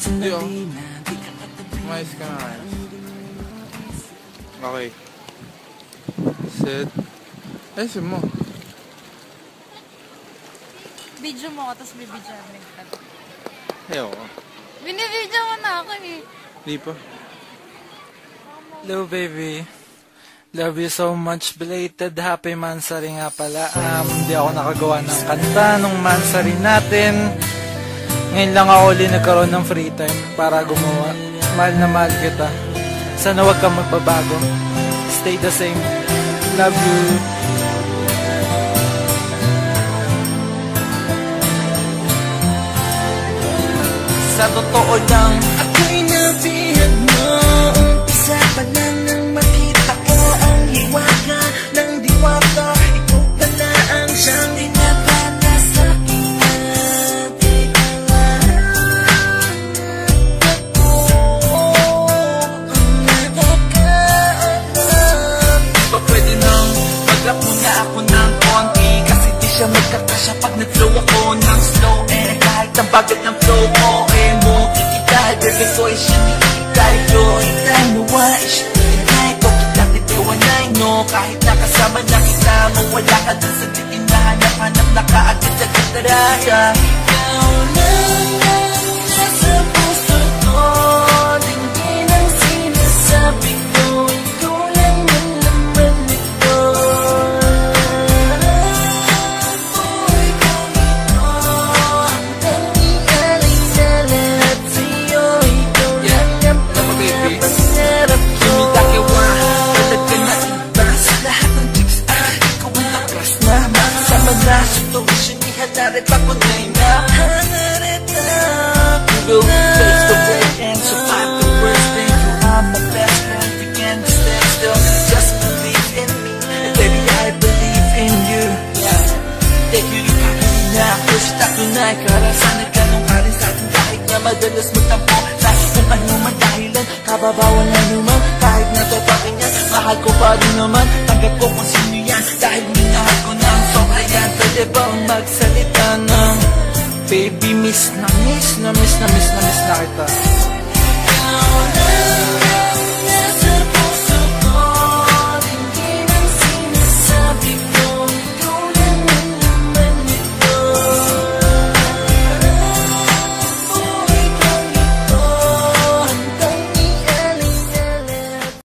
Hindi oh. Umayos ka na. Okay. Set. Ayusin mo. Video mo ako, tapos bibidyo namin ka. Ayoko. Binibidyo mo na ako eh. Di pa. Hello baby. Love you so much. Belated happy Mansari nga pala. Hindi ako nakagawa ng kanta nung Mansari natin. Ngayon lang ako ulit nagkaroon ng free time para gumawa. Mahal na mahal kita. Sana wag kang magbabago. Stay the same. Love you. Sa totoo lang, ako'y nabihag mo. Umpisa pa lang nang makita ko ang hiwaga ng diwata. Ikaw pala ang siyang dinabata sa aking natigalaan. Ako ang nakakaalam. Di ba pwede nang mag-rap muna ako ng konti? Kasi di siya magkakasya pag nag-flow ako ng slow. Kahit ang bagat ng flow ko Porque soy tayo nawa kahit o kita titiwanay no kahit nakasama na kita mo wala ka dun sa tingin na hanap na kaagad-agad daraya ikaw lang ang nasa puso ko dinggin ang sinasabi ko ikaw lang ang laman nito ako'y kumito ang tanging alay sa lahat sa'yo Hangarit ako na hinahangarit ako We'll face the break and survive the worst thing You are my best friend, we can stand still Just believe in me, and baby I believe in you Take you to kanina, push ta tunay Karasanay ka nung karin sa atin Kahit na madalas mo tampo Kahit kung ano man dahilan Kababawan na naman Kahit na totokin yan Mahal ko pa rin naman Tanggap ko kung sino yan Dahil minahal ko na ang sobra yan Pwede bang magsalita ng Baby, miss na kita